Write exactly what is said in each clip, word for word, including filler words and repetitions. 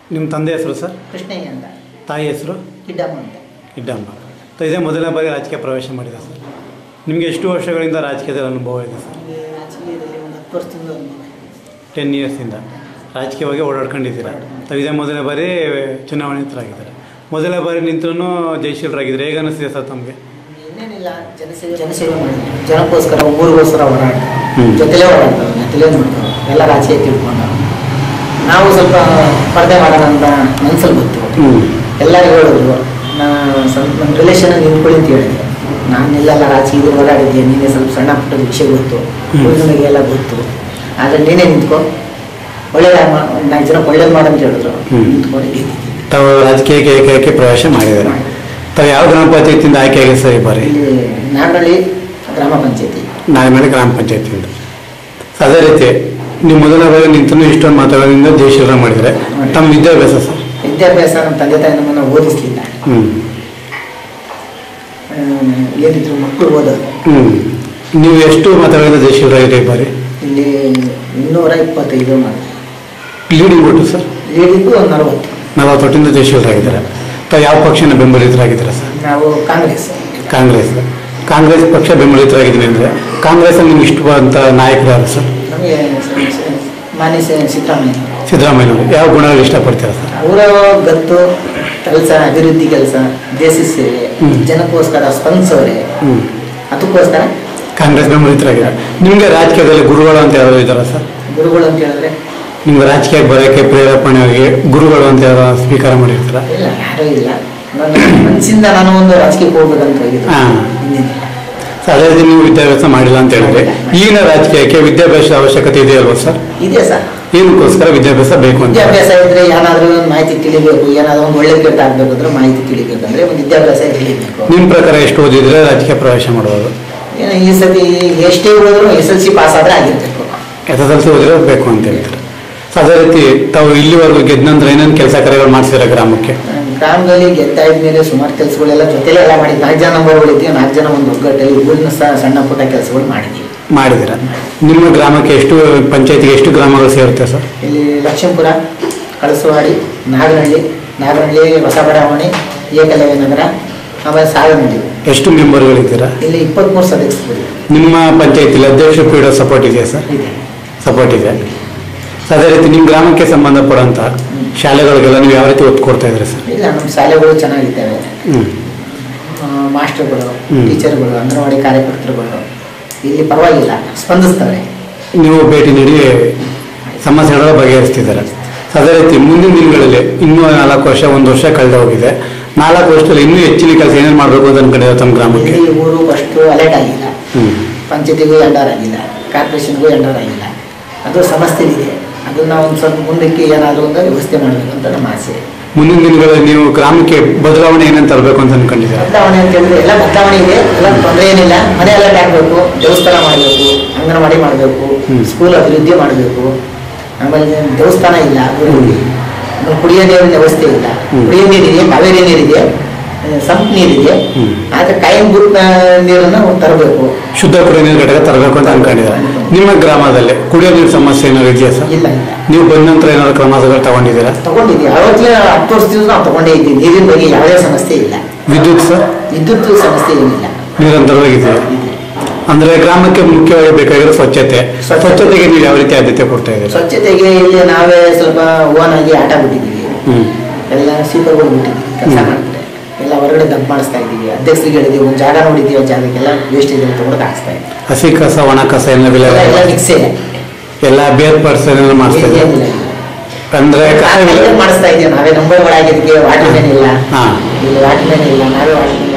ನಿಮ್ಮ ತಂದೆ ಹೆಸರು ಸರ್? ಕೃಷ್ಣಯ್ಯ ಅಂತ. ತಾಯಿ ಹೆಸರು? ಕಿಡ್ಡಮ್ಮ ಅಂತ. ಕಿಡ್ಡಮ್ಮ. ಇದೇ ಮೊದಲನೇ ಬಾರಿ ರಾಜಕೀಯ ಪ್ರವೇಶ ಮಾಡಿದೆ ಸರ್. ನಿಮಗೆ ಎಷ್ಟು ವರ್ಷಗಳಿಂದ ರಾಜಕೀಯದ ಅನುಭವ ಇದೆ ಸರ್? ರಾಜಕೀಯದಲ್ಲಿ ಒಂದು ಹತ್ತು ವರ್ಷದಿಂದ ಅನುಭವ. ಟೆನ್ ಇಯರ್ಸಿಂದ ರಾಜಕೀಯವಾಗಿ ಓಡಾಡ್ಕೊಂಡಿದ್ದೀರಾ. ಇದೇ ಮೊದಲನೇ ಬಾರಿ ಚುನಾವಣೆ ನಿಂತರಾಗಿದ್ದಾರೆ. ಮೊದಲನೇ ಬಾರಿ ನಿಂತರೂ ಜಯಶೀಲರಾಗಿದ್ದಾರೆ. ಹೇಗೆ ಅನ್ನಿಸ್ತಿದೆ ಸರ್ ತಮಗೆ? ಇನ್ನೇನಿಲ್ಲ, ಜನಸೇವೆ ಜನಸೇವೆ ಮಾಡಿದ್ವಿ. ಜನಕ್ಕೋಸ್ಕರ ಊರಿಗೋಸ್ಕರ ಓಡಾಡ್ತಾರೆ, ಜೊತೆಲೇ ಓಡಾಡ್ತಾರೆ, ಜೊತೆಲೇ ನೋಡ್ತಾರೆ, ಎಲ್ಲ ರಾಜಕೀಯ ತಿಳ್ಕೊಂಡು ನಾವು ಸ್ವಲ್ಪ ಸ್ಪರ್ಧೆ ಮಾಡೋಣ ಅಂತ ಮನಸ್ಸಲ್ಲಿ ಗೊತ್ತು. ಎಲ್ಲರಿಗೂ ಹೇಳಿದ್ರು, ನಾನು ಸ್ವಲ್ಪ ನನ್ನ ರಿಲೇಷನ್ ನಿಂತ್ಕೊಳ್ಳಿ ಅಂತ ಹೇಳಿದೆ. ನಾನೆಲ್ಲ ರಾಜಕೀಯದಲ್ಲಿ ಓಡಾಡಿದ್ದೆ, ನೀನೇ ಸ್ವಲ್ಪ ಸಣ್ಣ ಪುಟ್ಟದ ವಿಷಯ ಗೊತ್ತು, ನಿಮಗೆಲ್ಲ ಗೊತ್ತು, ಆದರೆ ನೀನೇ ನಿಂತ್ಕೊ, ಒಳ್ಳೆಯ ನಾಲ್ಕು ಜನ ಒಳ್ಳೇದು ಮಾಡಂತ ಹೇಳಿದ್ರು. ನಿಂತ್ಕೊಂಡು ತಾವು ರಾಜಕೀಯಕ್ಕೆ ಏಕೈಕೆ ಪ್ರವೇಶ ಮಾಡಿದ್ದಾರೆ. ತಾವು ಯಾವ ಗ್ರಾಮ ಪಂಚಾಯತಿಯಿಂದ ಆಯ್ಕೆ ಆಗಿದೆ ಸರ್ ಈ ಬಾರಿ? ನಾಗನಹಳ್ಳಿ ಗ್ರಾಮ ಪಂಚಾಯತಿ. ನಾಗನಹಳ್ಳಿ ಗ್ರಾಮ ಪಂಚಾಯತಿಯಿಂದ. ಅದೇ ರೀತಿ ನೀವು ಮೊದಲ ಬಾರಿ ನಿಂತೂ ಇಷ್ಟೊಂದು ಮಾತಾಡೋದ್ರಿಂದ ಜಯಶೀಲರ ಮಾಡಿದರೆ ತಮ್ಮ ವಿದ್ಯಾಭ್ಯಾಸ ಸರ್? ವಿದ್ಯಾಭ್ಯಾಸ ನಮ್ಮ ತಂದೆ ತಾಯಿ ನಮ್ಮನ್ನು ಓದಿಸ್ಲಿಲ್ಲ. ಹ್ಞೂ ಏನಿದ್ರು ಮಕ್ಕಳು ಓದೋದು. ಹ್ಞೂ ನೀವು ಎಷ್ಟು ಮಾತಾಡೋದ್ರಿಂದ ಜಯಶೀಲರಾಗಿದೆ ಈ ಬಾರಿ? ಇಲ್ಲಿ ಇನ್ನೂರ ಇಪ್ಪತ್ತೈದು ಮಾಡಿ ಲೀಡಿಂಗ್ ಒಟ್ಟು ಸರ್? ಲೀಡಿಂಗು ಒಂದು ನಲವತ್ತು ನಲವತ್ತು ಒಟ್ಟಿಂದ ಜಯಶೀಲರಾಗಿದ್ದಾರೆ. ತಾವು ಯಾವ ಪಕ್ಷನ ಬೆಂಬಲಿತರಾಗಿದ್ದೀರಾ ಸರ್? ನಾವು ಕಾಂಗ್ರೆಸ್. ಕಾಂಗ್ರೆಸ್ ಕಾಂಗ್ರೆಸ್ ಪಕ್ಷ ಬೆಂಬಲಿತರಾಗಿದ್ದೀನಿ ಅಂದರೆ ಕಾಂಗ್ರೆಸ್ಸಲ್ಲಿ ನಿಮ್ಗೆ ಇಷ್ಟವಾದಂಥ ನಾಯಕರು ಯಾರು ಸರ್? ನಮಗೆ ಮಾನ್ಯ ಸಿದ್ದರಾಮಯ್ಯ. ಸಿದ್ದರಾಮಯ್ಯನವರು ಯಾವ ಗುಣಗಳು ಇಷ್ಟಪಡ್ತೀರಾ ಸರ್? ಅವರ ಗತ್ತು ಕೆಲಸ, ಅಭಿವೃದ್ಧಿ ಕೆಲಸ, ದೇಶ ಸೇವೆ, ಜನಕ್ಕೋಸ್ಕರ ಸ್ಪಂದಿಸೋರೆ, ಅದಕ್ಕೋಸ್ಕರ ಕಾಂಗ್ರೆಸ್ ಬೆಂಬಲಿತರಾಗಿದ್ದಾರೆ. ನಿಮಗೆ ರಾಜಕೀಯದಲ್ಲಿ ಗುರುಗಳು ಅಂತ ಯಾರು ಇದ್ದಾರಾ ಸರ್? ಗುರುಗಳು ಅಂತ ಹೇಳಿದ್ರೆ ನಿಮ್ಗೆ ರಾಜಕೀಯಕ್ಕೆ ಬರೋಕ್ಕೆ ಪ್ರೇರೇಪಣೆಯಾಗಿ ಗುರುಗಳು ಅಂತ ಯಾರು ಸ್ವೀಕಾರ ಮಾಡಿರ್ತಾರ? ಇಲ್ಲ, ಯಾರೂ ಇಲ್ಲ. ನನ್ನ ಮನಸ್ಸಿಂದ ನಾನು ಒಂದು ರಾಜಕೀಯಕ್ಕೆ ಹೋಗ್ಬೇಕಂತ ಹೋಗಿದ್ದೆ. ಹಾಂ, ಅದೇ ರೀತಿ ನೀವು ವಿದ್ಯಾಭ್ಯಾಸ ಮಾಡಿಲ್ಲ ಅಂತ ಹೇಳಿದ್ರೆ ಈಗಿನ ರಾಜಕೀಯಕ್ಕೆ ವಿದ್ಯಾಭ್ಯಾಸದ ಅವಶ್ಯಕತೆ ಇದೆ ಅಲ್ವಾ ಸರ್? ಇದೆ ಸರ್. ಏನಕ್ಕೋಸ್ಕರ ವಿದ್ಯಾಭ್ಯಾಸ ಬೇಕು ಅಂತ? ವಿದ್ಯಾಭ್ಯಾಸ ಇದ್ರೆ ಏನಾದರೂ ಒಂದು ಮಾಹಿತಿ ತಿಳಿಬೇಕು, ಏನಾದರೂ ಒಂದು ಒಳ್ಳೆ ಕೆಟ್ಟ ಆಗ್ಬೇಕಂದ್ರೆ ಮಾಹಿತಿ ತಿಳಿಬೇಕಂದ್ರೆ ಒಂದು ವಿದ್ಯಾಭ್ಯಾಸ ಇರಲೇಬೇಕು. ನಿಮ್ಮ ಪ್ರಕಾರ ಎಷ್ಟು ಓದಿದ್ರೆ ರಾಜಕೀಯ ಪ್ರವೇಶ ಮಾಡ್ಬೋದು? ಏನು ಈ ಸತಿ ಎಷ್ಟೇ ಓದಿದ್ರು ಎಸ್ ಎಲ್ ಸಿ ಪಾಸ್ ಆದರೆ ಆಗಿರ್ಬೇಕು. ಎಸ್ ಎಸ್ ಎಲ್ ಸಿ ಓದಿರೋ ಬೇಕು ಅಂತ ಹೇಳ್ತಾರೆ. ಅದೇ ರೀತಿ ತಾವು ಇಲ್ಲಿವರೆಗೂ ಗೆದ್ದ ನಂತರ ಏನೇನು ಕೆಲಸ ಕಾರ್ಯಗಳು ಮಾಡಿಸಿದ್ರೆ ಗ್ರಾಮಕ್ಕೆ? ಗ್ರಾಮದಲ್ಲಿ ಗೆದ್ದಾದ ಮೇಲೆ ಸುಮಾರು ಕೆಲಸಗಳೆಲ್ಲ ಜೊತೆಲೆ ಎಲ್ಲ ಮಾಡಿದ್ವಿ. ನಾಲ್ಕು ಜನ ನಂಬರ್ಗಳಿದ್ದೀವಿ, ನಾಲ್ಕು ಜನ ಒಂದು ಒಗ್ಗಟ್ಟಲ್ಲಿ ಊರಿನ ಸಹ ಸಣ್ಣ ಪುಟ್ಟ ಕೆಲಸಗಳು ಮಾಡಿದ್ದೀವಿ. ಮಾಡಿದ್ದೀರಾ? ನಿಮ್ಮ ಗ್ರಾಮಕ್ಕೆ ಎಷ್ಟು ಪಂಚಾಯತಿಗೆ ಎಷ್ಟು ಗ್ರಾಮಗಳು ಸೇರುತ್ತೆ ಸರ್? ಇಲ್ಲಿ ಲಕ್ಷ್ಮೀಪುರ, ಕಳಸವಾಡಿ, ನಾಗನಹಳ್ಳಿ, ನಾಗನಹಳ್ಳಿ, ಹೊಸ ಬಡಾವಣೆ, ಏಕಲವ್ಯ ನಗರ, ಆಮೇಲೆ ಸಾಗನಹಳ್ಳಿ. ಎಷ್ಟು ಮೆಂಬರ್ಗಳಿದ್ದೀರಾ? ಇಲ್ಲಿ ಇಪ್ಪತ್ತ್ಮೂರು ಸದಸ್ಯರು. ನಿಮ್ಮ ಪಂಚಾಯತಿಲಿ ಅಧ್ಯಕ್ಷ ಪೀಠ ಸಪೋರ್ಟ್ ಇದೆಯಾ ಸರ್? ಇದೆ, ಸಪೋರ್ಟ್ ಇದೆ. ಅದೇ ರೀತಿ ನಿಮ್ಮ ಗ್ರಾಮಕ್ಕೆ ಸಂಬಂಧಪಡುವಂಥ ಶಾಲೆಗಳಿಗೆಲ್ಲ ನೀವು ಯಾವ ರೀತಿ ಒತ್ತು ಕೊಡ್ತಾ ಇದ್ರಿ ಸರ್? ಇಲ್ಲ, ನಮ್ಮ ಶಾಲೆಗಳು ಚೆನ್ನಾಗಿದ್ದಾವೆ. ಮಾಸ್ಟರ್ಗಳು, ಟೀಚರ್ಗಳು, ಅಂಗನವಾಡಿ ಕಾರ್ಯಕರ್ತರುಗಳು ಇಲ್ಲಿ ಪರವಾಗಿಲ್ಲ, ಸ್ಪಂದಿಸ್ತಾರೆ. ನೀವು ಭೇಟಿ ನೀಡಿ ಸಮಸ್ಯೆಗಳ ಬಗೆಹರಿಸ್ತಿದ್ದಾರೆ. ಅದೇ ರೀತಿ ಮುಂದಿನ ದಿನಗಳಲ್ಲಿ ಇನ್ನೂ ನಾಲ್ಕು ವರ್ಷ ಒಂದು ವರ್ಷ ಕಳೆದು ಹೋಗಿದೆ. ನಾಲ್ಕು ವರ್ಷದಲ್ಲಿ ಇನ್ನೂ ಹೆಚ್ಚಿನ ಕೆಲಸ ಏನೇನು ಮಾಡಬೇಕು ಅಂತ ಅನ್ಕೊಂಡಿದ್ದಾರೆ ತಮ್ಮ ಗ್ರಾಮಕ್ಕೆ? ಈ ಊರು ಫಸ್ಟು ಅಲರ್ಟ್ ಆಗಿಲ್ಲ, ಪಂಚಾಯತಿಗೂ ಎಂಡರ್ ಆಗಿಲ್ಲ, ಕಾರ್ಪೊರೇಷನ್ಗೂ ಎಂಡರ್ ಆಗಿಲ್ಲ. ಅದು ಸಮಸ್ಯೆ ಇದೆ. ಅದನ್ನ ಒಂದು ಸ್ವಲ್ಪ ಮುಂದಕ್ಕೆ ಏನಾದರೂ ಒಂದು ವ್ಯವಸ್ಥೆ ಮಾಡಬೇಕು ಅಂತ ನಮ್ಮ ಆಸೆ. ಮುಂದಿನ ದಿನಗಳಲ್ಲಿ ನೀವು ಗ್ರಾಮಕ್ಕೆ ಬದಲಾವಣೆ ಏನಂತ ತರಬೇಕು ಅಂತ ಅನ್ಕೊಂಡಿದ್ದೀರಾ? ಬದಲಾವಣೆ ಅಂತ ಹೇಳಿದ್ರೆ ಎಲ್ಲ ಬದಲಾವಣೆ ಇದೆ, ಎಲ್ಲ ತೊಂದರೆ ಏನಿಲ್ಲ. ಮನೆ ಎಲ್ಲ ಆಗಬೇಕು, ದೇವಸ್ಥಾನ ಮಾಡಬೇಕು, ಅಂಗನವಾಡಿ ಮಾಡಬೇಕು, ಸ್ಕೂಲ್ ಅಭಿವೃದ್ಧಿ ಮಾಡಬೇಕು. ಆಮೇಲೆ ದೇವಸ್ಥಾನ ಇಲ್ಲ, ಅಭಿವೃದ್ಧಿ, ಕುಡಿಯೋ ನೀರಿನ ವ್ಯವಸ್ಥೆ ಇಲ್ಲ. ಕುಡಿಯೋ ನೀರಿದೆ, ಕಾವೇರಿ ನೀರಿದೆ, ಸಂಪ್ ನೀರಿದೆ, ಆದರೆ ಕಾಯಂ ಗುರುತ ನೀರನ್ನು ತರಬೇಕು, ಶುದ್ಧ ಕುಡಿಯೋ ನೀರು ಘಟಕ ತರಬೇಕು ಅಂತ ಅನ್ಕೊಂಡಿದ್ದಾರೆ. ನಿಮ್ಮ ಗ್ರಾಮದಲ್ಲಿ ಕುಡಿಯೋ ನೀರು ಸಮಸ್ಯೆ ಏನಾದ್ರು ಇದೆಯಾ ಸರ್? ಇಲ್ಲ ಇಲ್ಲ. ನೀವು ಬಂದ ನಂತರ ಏನಾದ್ರು ಕ್ರಮಗಳು ತಗೊಂಡಿದ್ದೀರಾ? ತಗೊಂಡಿದ್ದೀವಿ. ಅರವತ್ತಲೇ ಹತ್ತು ವರ್ಷದಿಂದ ನಾವು ತಗೊಂಡೇ ಇದ್ದೀವಿ. ನೀರಿನ ಬಗ್ಗೆ ಯಾವುದೇ ಸಮಸ್ಯೆ ಇಲ್ಲ. ವಿದ್ಯುತ್ ಸರ್? ವಿದ್ಯುತ್ ಸಮಸ್ಯೆ ಏನಿಲ್ಲ, ನಿರಂತರವಾಗಿದೆ. ಅಂದ್ರೆ ಗ್ರಾಮಕ್ಕೆ ಮುಖ್ಯವಾಗಿ ಬೇಕಾಗಿರೋ ಸ್ವಚ್ಛತೆ. ಸ್ವಚ್ಛತೆಗೆ ನೀವು ಯಾವ ರೀತಿ ಆದ್ಯತೆ ಕೊಡ್ತಾ ಇದ್ದೀರಾ? ಸ್ವಚ್ಛತೆಗೆ ಇಲ್ಲಿ ನಾವೇ ಸ್ವಲ್ಪ ಓನ್ ಆಗಿ ಆಟ ಬಿಟ್ಟಿದ್ದೀವಿ. ಎಲ್ಲ ಸೀಪರ್ಗಳು ಬಿಟ್ಟಿದ್ದೀವಿ, ಕೆಲಸ ಮಾಡ್ತಾರೆ. ಎಲ್ಲ ಹೊರಗಡೆ ದಂಪ್ ಮಾಡಿಸ್ತಾ ಇದ್ದೀವಿ. ಅಧ್ಯಕ್ಷರಿಗೆ ಹೇಳಿದ್ದೀವಿ, ಒಂದು ಜಾಗ ನೋಡಿದ್ದೀವಿ, ಆ ಜಾಗಕ್ಕೆಲ್ಲ ವೇಸ್ಟೇಜ್ ತಗೊಂಡು ಹಾಕ್ಸ್ತಾ ಇದ್ದೀವಿ. ಹಸಿ ಕಸ, ಒಣ ಕಸ ಎಲ್ಲ ಎಲ್ಲ ಮಿಕ್ಸೇ, ಎಲ್ಲ ಬೇರ್ಪಡಿಸಿ ಮಾಡಿಸ್ತಾ ಇದ್ದೀವಿ. ಅಂದ್ರೆ ಮಾಡಿಸ್ತಾ ಇದ್ದೀವಿ ನಾವೇ. ನಂಬರ್ಗಳಾಗಿದ್ದಕ್ಕೆ ವಾಟರ್ ಮ್ಯಾನ್ ಇಲ್ಲ, ಇಲ್ಲಿ ವಾಟರ್ ಮ್ಯಾನ್ ಇಲ್ಲ, ನಾವೇ ವಾಟರ್ ಮ್ಯಾನ್.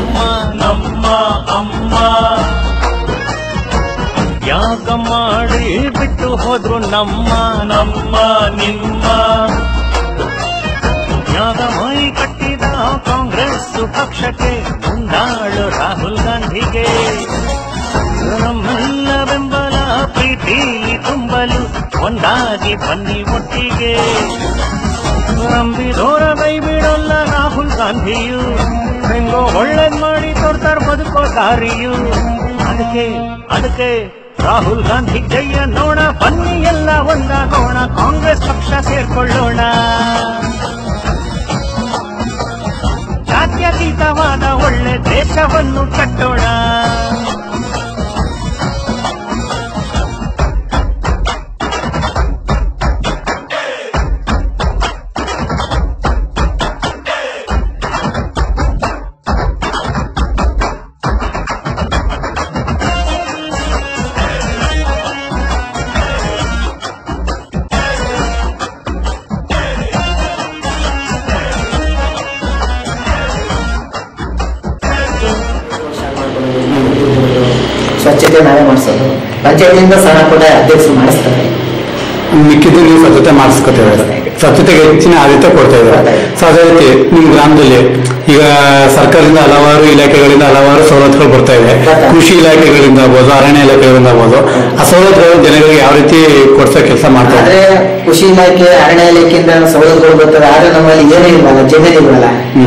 ಯಾಕ ಮಾಡಿ ಬಿಟ್ಟು ಹೋದ್ರು ನಮ್ಮ ನಮ್ಮ ನಿಮ್ಮ ಯಾಗ ಮೈ ಕಟ್ಟಿದ ಕಾಂಗ್ರೆಸ್ ಪಕ್ಷಕ್ಕೆ ಮುಂದಾಳು ರಾಹುಲ್ ಗಾಂಧಿಗೆ ನಮ್ಮೆಲ್ಲ ಬೆಂಬಲ ಪ್ರೀತಿ ತುಂಬಲು ಒಂದಾಗಿ ಬನ್ನಿ ಒಟ್ಟಿಗೆ. ನಂಬಿದೋರ ಕೈ ಬಿಡೋಲ್ಲ ರಾಹುಲ್ ಗಾಂಧಿಯು, ಹೆಂಗೋ ಒಳ್ಳೇದ್ ಮಾಡಿ ತೋರ್ತಾರ ಬದುಕೋ ದಾರಿಯು. ಅದಕ್ಕೆ ಅದಕ್ಕೆ ರಾಹುಲ್ ಗಾಂಧಿ ಜಯ ನೋಣ, ಬನ್ನಿ ಎಲ್ಲ ಒಂದಾಗೋಣ, ಕಾಂಗ್ರೆಸ್ ಪಕ್ಷ ಸೇರ್ಕೊಳ್ಳೋಣ. ಜಾತ್ಯತೀತವಾದ ಒಳ್ಳೆ ದೇಶವನ್ನು ಕಟ್ಟೋಣ. ಸ್ವಚ್ಛತೆ ನಾವೇ ಮಾಡಿಸೋದು, ಪಂಚಾಯತಿಯಿಂದ ಸಣ್ಣ ಪುಟ್ಟ ಅಧ್ಯಕ್ಷರು ಮಾಡಿಸ್ತಾರೆ. ಮಿಕ್ಕಿದ್ದು ನೀವು ಸ್ವಚ್ಛತೆ ಮಾಡಿಸ್ಕೊತೇವೆ. ಸ್ವಚ್ಛತೆಗೆ ಹೆಚ್ಚಿನ ಆದ್ಯತೆ ಕೊಡ್ತಾ ಇದ್ದಾರೆ. ಸೊ ಅದೇ ರೀತಿ ನಿಮ್ಮ ಗ್ರಾಮದಲ್ಲಿ ಈಗ ಸರ್ಕಾರದಿಂದ ಹಲವಾರು ಇಲಾಖೆಗಳಿಂದ ಹಲವಾರು ಸವಲತ್ತುಗಳು ಬರ್ತಾ ಇದೆ. ಕೃಷಿ ಇಲಾಖೆಗಳಿಂದ ಆಗ್ಬೋದು, ಅರಣ್ಯ ಇಲಾಖೆಗಳಿಂದ ಆಗ್ಬೋದು, ಆ ಸವಲತ್ತುಗಳು ಜನಗಳಿಗೆ ಯಾವ ರೀತಿ ಕೊಡ್ಸೋ ಕೆಲಸ ಮಾಡ್ತಾರೆ? ಆದ್ರೆ ಕೃಷಿ ಇಲಾಖೆ, ಅರಣ್ಯ ಇಲಾಖೆಯಿಂದ ಸವಲತ್ತುಗಳು ಬರ್ತದೆ. ಆದ್ರೆ ನಮ್ಮಲ್ಲಿ ಏನೂ ಇಲ್ವಲ್ಲ, ಜಮೀನು ಇಲ್ವಲ್ಲ,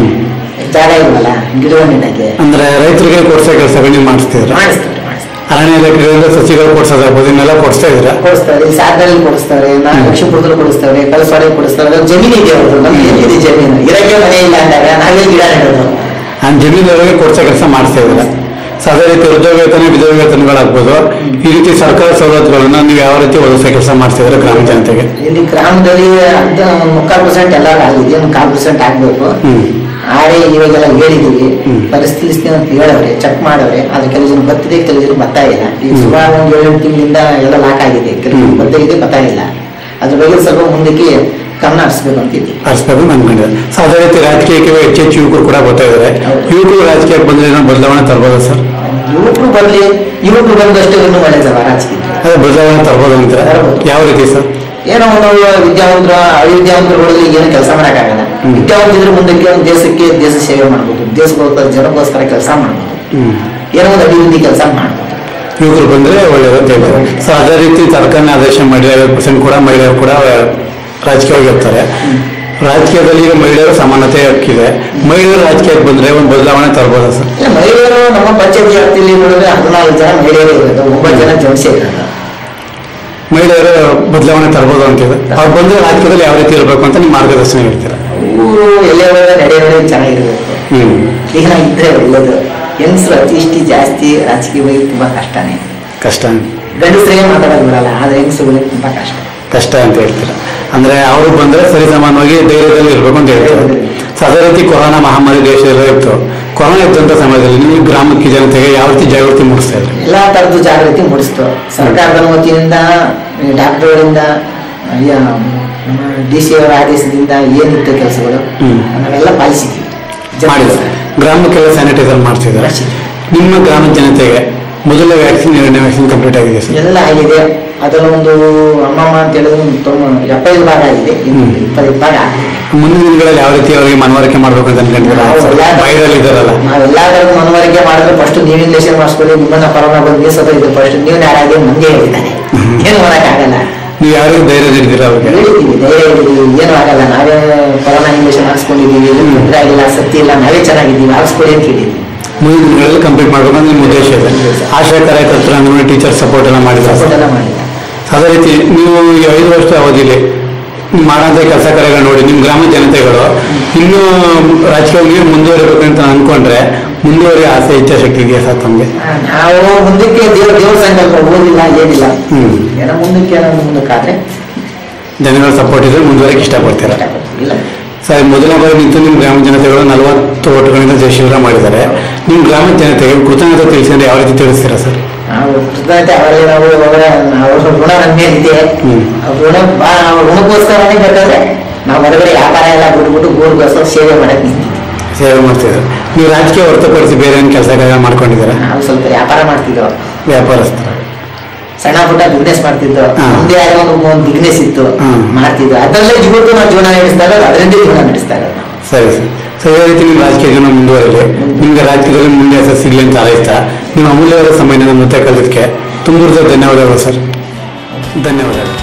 ಜಾಗ ಇಲ್ವಲ್ಲ ಗಿಡವನ್ನು ಇಡಕ್ಕೆ. ಅಂದ್ರೆ ರೈತರಿಗೆ ಕೊಡ್ಸೋ ಕೆಲಸಗಳು ನೀವು ಮಾಡಿಸ್ತಿದ್ರ? ಮಾಡಿಸ್ತಾರೆ. ಅರಣ್ಯ ಇಲಾಖೆಗಳಿಂದ ಸಸಿಗಳು ಕೊಡ್ಸೋದಾಗ್ಬೋದು, ಇನ್ನೆಲ್ಲ ಕೊಡಿಸ್ತಾ ಇದ್ರ? ಕೊಡಿಸ್ತಾರೆ. ಸಾಗರಲ್ಲಿ ಕೊಡಿಸ್ತಾರೆ, ನಾನು ಲಕ್ಷ್ಮೀಪುರದಲ್ಲಿ ಕೊಡಿಸ್ತಾರೆ, ಕಲಸವಾಡಿಯಲ್ಲಿ ಕೊಡಿಸ್ತಾರೆ. ಜಮೀನು ಇದೆ ಅವ್ರದ್ದು, ನಮ್ಗೆ ಏನಿದೆ ಜಮೀನು, ಇರಕ್ಕೆ ಮನೆ ಇಲ್ಲ ಅಂದಾಗ ನಾವೇ ಗಿಡ ನೆಡೋದು. ಆ ಜಮೀನವರಿಗೆ ಕೊಡ್ಸೋ ಕೆಲಸ ಮಾಡಿಸ್ತಾ ಇದ್ರ. ಸೊ ಅದೇ ರೀತಿ ವೃದ್ಧ ವೇತನ, ವಿಧವಾ ವೇತನಗಳಾಗ್ಬೋದು, ಈ ರೀತಿ ಸರ್ಕಾರ ಸವಲತ್ತುಗಳನ್ನ ನೀವು ಯಾವ ರೀತಿ ಒದಗಿಸೋ ಕೆಲಸ ಮಾಡ್ತಿದ್ರೆ ಗ್ರಾಮ ಜನತೆಗೆ? ಇಲ್ಲಿ ಗ್ರಾಮದಲ್ಲಿ ಅರ್ಧ ಒಂದು ಮುಕ್ಕಾಲು ಪರ್ಸೆಂಟ್ ಎಲ್ಲ ಆಗಿದೆ, ಒಂದು ಕಾಲು ಪರ್ಸೆಂಟ್ ಆಗ್ಬೇಕು. ಆರೆ ಇವಾಗೆಲ್ಲ ಹೇಳಿದೀವಿ, ಪರಿಸ್ಥಿತಿ ಅಂತ ಹೇಳವ್ರೆ, ಚೆಕ್ ಮಾಡವ್ರೆ. ಅದು ಕೆಲವು ಜನ ಬರ್ತದೆ, ಕೆಲವು ಜನ ಬರ್ತಾ ಇಲ್ಲ. ಈಗ ಸುಮಾರು ಒಂದು ಏಳೆಂಟು ತಿಂಗಳಿಂದ ಎಲ್ಲ ಲಾಕ್ ಆಗಿದೆ, ಕೆಲವು ಬರ್ತಾ ಇದೆ, ಬರ್ತಾ ಇಲ್ಲ. ಅದ್ರ ಬಗ್ಗೆ ಸ್ವಲ್ಪ ಮುಂದಕ್ಕೆ ಗಮನ ಹರಿಸ್ಬೇಕು ಅಂತಿದ್ವಿ. ಹರಿಸ್ಬೇಕು ಅನ್ಕೊಂಡಿದ್ದಾರೆ. ಸೊ ಅದೇ ರೀತಿ ರಾಜಕೀಯಕ್ಕೆ ಹೆಚ್ಚು ಹೆಚ್ಚು ಯುವಕರು ಕೂಡ ಬರ್ತಾ ಇದ್ದಾರೆ. ಯುವಕರು ರಾಜಕೀಯಕ್ಕೆ ಬಂದ್ರೆ ಏನೋ ಬದಲಾವಣೆ ತರ್ಬೋದು ಸರ್? ಯುವಕರು ಬರ್ಲಿ, ಯುವಕರು ಬಂದಷ್ಟು ಇನ್ನೂ ಒಳ್ಳೇದವ ರಾಜಕೀಯ. ಅದೇ ಬದಲಾವಣೆ ತರ್ಬೋದು ಅಂತಾರೆ. ಯಾವ ರೀತಿ ಸರ್? ಏನೋ ಒಂದು ವಿದ್ಯಾವಂತರ ಅವಿದ್ಯಾವಂತರುಗಳಲ್ಲಿ ಏನು ಕೆಲಸ ಮಾಡಕ್ಕಾಗಲ್ಲ. ವಿದ್ಯಾವಂತಿದ್ರೆ ಮುಂದಕ್ಕೆ ಒಂದು ದೇಶಕ್ಕೆ ದೇಶ ಸೇವೆ ಮಾಡ್ಬೋದು, ದೇಶಕ್ಕೋಸ್ಕರ ಜನಕ್ಕೋಸ್ಕರ ಕೆಲಸ ಮಾಡ್ಬೋದು, ಏನೋ ಒಂದು ಅಭಿವೃದ್ಧಿ ಕೆಲಸ ಮಾಡ್ಬೋದು. ಯುವಕರು ಬಂದ್ರೆ ಒಳ್ಳೇದು ಅಂತ ಹೇಳ್ತಾರೆ. ಸೊ ಅದೇ ರೀತಿ ಸರ್ಕಾರನ ಆದೇಶ ಮಾಡಿ ಐವತ್ತು ಪರ್ಸೆಂಟ್ ಕೂಡ ಮಹಿಳೆಯರು ಕೂಡ ರಾಜಕೀಯವಾಗಿ ಇರ್ತಾರೆ. ರಾಜಕೀಯದಲ್ಲಿ ಈಗ ಮಹಿಳೆಯರು ಸಮಾನತೆ ಹಕ್ಕಿದೆ. ಮಹಿಳೆಯರು ರಾಜಕೀಯಕ್ಕೆ ಬಂದ್ರೆ ಒಂದು ಬದಲಾವಣೆ ತರ್ಬೋದ ಸರ್? ಮಹಿಳೆಯರು ನಮ್ಮ ಪಂಚಾಯತ್ ವ್ಯಾಪ್ತಿಯಲ್ಲಿ ನೋಡಿದ್ರೆ ಹದಿನಾಲ್ಕು ಜನ ಮಹಿಳೆಯರು ಇರೋದು, ಒಂಬತ್ತು ಜನ ಜೆಂಟ್ಸ್ ಇರೋದು. ಮಹಿಳೆಯರು ಬದಲಾವಣೆ ತರ್ಬೋದು ಅಂತಿದೆ. ಅವ್ರು ಬಂದ್ರೆ ರಾಜಕೀಯದಲ್ಲಿ ಯಾವ ರೀತಿ ಇರಬೇಕು ಅಂತ ನೀವು ಮಾರ್ಗದರ್ಶನ ಹೇಳ್ತೀರಾ? ಊರು ಎಲ್ಲೇ ನಡೆಯೋದೇ ಚೆನ್ನಾಗಿರ್ಬೇಕು. ಈಗ ಇದ್ರೆ ಒಳ್ಳೇದು. ಹೆಂಗಸರು ಅತಿ ಇಷ್ಟಿ ಜಾಸ್ತಿ ರಾಜಕೀಯವಾಗಿ ತುಂಬಾ ಕಷ್ಟನೇ. ಕಷ್ಟ ಗಂಡಸರಿಗೆ ಮಾತಾಡೋದು ಬರಲ್ಲ, ಆದ್ರೆ ಹೆಂಗಸರುಗಳಿಗೆ ತುಂಬಾ ಕಷ್ಟ ಕಷ್ಟ ಅಂತ ಹೇಳ್ತೀರಾ. ಅಂದ್ರೆ ಅವರು ಬಂದ್ರೆ ಸರಿ ಸಮಾನವಾಗಿ ಧೈರ್ಯದಲ್ಲಿ ಇರ್ಬೇಕು ಅಂತ ಹೇಳ್ತಾರೆ. ಸೊ ಅದೇ ರೀತಿ ಕೊರೋನಾ ಮಹಾಮಾರಿ ದೇಶದಲ್ಲೇ ಇತ್ತು. ಕೊರೋನಾ ಇದ್ದಂತ ಸಮಯದಲ್ಲಿ ನೀವು ಗ್ರಾಮಕ್ಕೆ ಜನತೆಗೆ ಯಾವ ರೀತಿ ಜಾಗೃತಿ ಮೂಡಿಸ್ತಾ ಇದ್ರಿ? ಎಲ್ಲಾ ತರದ್ದು ಜಾಗೃತಿ ಮೂಡಿಸ್ತು. ಸರ್ಕಾರದ ವತಿಯಿಂದ, ಡಾಕ್ಟರ್ಗಳಿಂದ, ನಮ್ಮ ಡಿ ಸಿ ಅವರ ಆದೇಶದಿಂದ ಏನಿತ್ತು ಕೆಲಸಗಳು ನಾವೆಲ್ಲ ಪಾಲಿಸಿದ್ವಿ. ಮಾಡಿದ್ದಾರೆ. ಗ್ರಾಮಕ್ಕೆಲ್ಲ ಸ್ಯಾನಿಟೈಸರ್ ಮಾಡ್ತಿದ್ದಾರೆ. ನಿಮ್ಮ ಗ್ರಾಮದ ಜನತೆಗೆ ಮೊದಲ ವ್ಯಾಕ್ಸಿನ್, ಎರಡನೇ ವ್ಯಾಕ್ಸಿನ್ ಕಂಪ್ಲೀಟ್ ಆಗಿದೆ ಸರ್? ಎಲ್ಲ ಆಗಿದೆ. ಅದರೊಂದು ಅಮ್ಮಮ್ಮ ಅಂತ ಹೇಳಿದ್ರೆ ಎಪ್ಪತ್ತೈದು ಭಾಗ ಆಗಿದೆ, ಇಪ್ಪತ್ತೈದು ಭಾಗ ಆಗಿದೆ. ಮುಂದಿನ ದಿನಗಳಲ್ಲಿ ಯಾವ ರೀತಿ ಅವರಿಗೆ ಮನವರಿಕೆ ಮಾಡ್ಬೇಕು ಅಂತ ಅನ್ಕೊಂಡಿದ್ದೀರಾ? ನಾವೆಲ್ಲಾದ್ರೂ ಮನವರಿಕೆ ಮಾಡಿದ್ರೆ ಫಸ್ಟ್ ನೀವು ಇಂಜೆಕ್ಷನ್ ಮಾಡಿಸ್ಕೊಳ್ಳಿ, ನಿಮ್ಮನ್ನ ಕೊರೋನಾ ಬಂದು ಸತ ಇದು ಫಸ್ಟ್ ನೀವು ಯಾರಾಗಿ ನಮ್ಗೆ ಹೇಳಿದ್ದಾನೆ, ಏನು ಮಾಡಕ್ಕಾಗಲ್ಲ. ನೀವು ಯಾರಿಗೂ ಧೈರ್ಯ ನೀಡಿದ್ದೀರಾ? ಅವ್ರಿಗೆ ಹೇಳಿದ್ದೀವಿ, ಧೈರ್ಯ ಹೇಳಿದ್ದೀವಿ, ಏನು ಆಗಲ್ಲ, ನಾವೇ ಕೊರೋನಾ ಇಂಜೆಕ್ಷನ್ ಹಾಕ್ಸ್ಕೊಂಡಿದ್ದೀವಿ, ತೊಂದರೆ ಆಗಿಲ್ಲ, ಸತ್ಯ ಇಲ್ಲ, ನಾವೇ ಚೆನ್ನಾಗಿದ್ದೀವಿ, ಹಾಕ್ಸ್ಕೊಳ್ಳಿ ಅಂತ ಹೇಳಿದ್ವಿ. ಮುಂದಿನ ದಿನಗಳಲ್ಲಿ ಕಂಪ್ಲೀಟ್ ಮಾಡ್ಬೇಕು ಅಂತ ನಿಮ್ಮ ಉದ್ದೇಶ ಇದೆ. ಆಶಾ ಕಾರ್ಯಕರ್ತರು, ಅಂಗನವಾಡಿ ಟೀಚರ್ ಸಪೋರ್ಟ್ ಎಲ್ಲ ಮಾಡಿದ್ದಾರೆ. ಸಪೋರ್ಟ್ ಎಲ್ಲ ಮಾಡಿಲ್ಲ. ಅದೇ ರೀತಿ ನೀವು ಈ ಐದು ವರ್ಷ ಅವಧಿಯಲ್ಲಿ ನೀವು ಮಾಡೋಂಥ ಕೆಲಸ ಕಾರ್ಯಗಳು ನೋಡಿ ನಿಮ್ಮ ಗ್ರಾಮದ ಜನತೆಗಳು ಇನ್ನೂ ರಾಜಕೀಯವಾಗಿ ಮುಂದುವರಿಬೇಕು ಅಂತ ಅನ್ಕೊಂಡ್ರೆ ಮುಂದುವರಿ ಆಸೆ, ಇಚ್ಛಾಶಕ್ತಿ ಇದೆಯಾ ಸರ್ ತಮಗೆ? ನಾವು ಮುಂದಕ್ಕೆ ದೇವ್ರ ದೇವ್ರ ಸಂಕಲ್ಪ ಓದಿಲ್ಲ, ಏನಿಲ್ಲ, ಏನೋ ಮುಂದಕ್ಕೆ ಮುಂದಕ್ಕಾದ್ರೆ ಜನಗಳ ಸಪೋರ್ಟ್ ಇದ್ರೆ ಮುಂದುವರೆಗೆ ಇಷ್ಟಪಡ್ತೀರಾ? ಇಲ್ಲ ಸರ್, ಮೊದಲ ಬಾರಿ ನಿಂತು ನಿಮ್ಮ ಗ್ರಾಮ ಜನತೆಗಳು ನಲವತ್ತು ಓಟುಗಳಿಂದ ಜಯಶೀಲ ಮಾಡಿದ್ದಾರೆ. ನಿಮ್ಮ ಗ್ರಾಮದ ಜನತೆಗೆ ಕೃತಜ್ಞತೆ ತಿಳಿಸಿದ್ರೆ ಯಾವ ರೀತಿ ತಿಳಿಸ್ತೀರಾ ಸರ್? ನಾವು ಕೃತಜ್ಞತೆ ಅವರಲ್ಲಿ ನಾವು ಅವರ ಅವರ ಋಣ ನಮ್ಮ ಮೇಲಿದೆ. ಋಣ ಋಣಕ್ಕೋಸ್ಕರನೇ ಬೇಕಾದ್ರೆ ನಾವು ಹೊರಗಡೆ ವ್ಯಾಪಾರ ಎಲ್ಲ ಬಿಟ್ಬಿಟ್ಟು ಗೋರ್ಗೋಸ್ಕರ ಸೇವೆ ಮಾಡಕ್ಕೆ ನಿಂತಿದ್ದೀವಿ. ಸೇವೆ ಮಾಡ್ತಿದ್ರು. ನೀವು ರಾಜಕೀಯ ಹೊರತುಪಡಿಸಿ ಬೇರೆ ಏನು ಕೆಲಸ ಮಾಡ್ಕೊಂಡಿದ್ದೀರಾ? ನಾವು ಸ್ವಲ್ಪ ವ್ಯಾಪಾರ ಮಾಡ್ತಿದ್ದೋ, ವ್ಯಾಪಾರಸ್ಥರ ಸಣ್ಣ ಪುಟ್ಟ ಬಿಸ್ನೆಸ್ ಮಾಡ್ತಿದ್ದೋ, ಮುಂದೆ ಆಗ ಒಂದು ಬಿಸ್ನೆಸ್ ಇತ್ತು ಮಾಡ್ತಿದ್ದೋ, ಅದರಲ್ಲೇ ಇವತ್ತು ನಾವು ಜೀವನ ನಡೆಸ್ತಾ ಇರೋದು, ಅದರಿಂದ ಜೀವನ ನಡೆಸ್ತಾ ಇರೋದು. ಸರಿ ಸರ್. ಸೊ ಈ ರೀತಿ ನಿಮ್ಮ ರಾಜಕೀಯ ಜೀವನ ಮುಂದುವರಲಿ, ನಿಮ್ಗೆ ರಾಜಕೀಯದಲ್ಲಿ ಮುಂದೆ ಹೆಸರು ಸಿಗಲಿ ಅಂತ ಹಾರೈಸ್ತಾ ನಿಮ್ಮ ಅಮೂಲ್ಯವಾದ ಸಮಯ ನಮ್ಮ ಜೊತೆ ಕಲಿಯೋದಕ್ಕೆ ತುಂಬ ಧನ್ಯವಾದಗಳು ಸರ್. ಧನ್ಯವಾದಗಳು.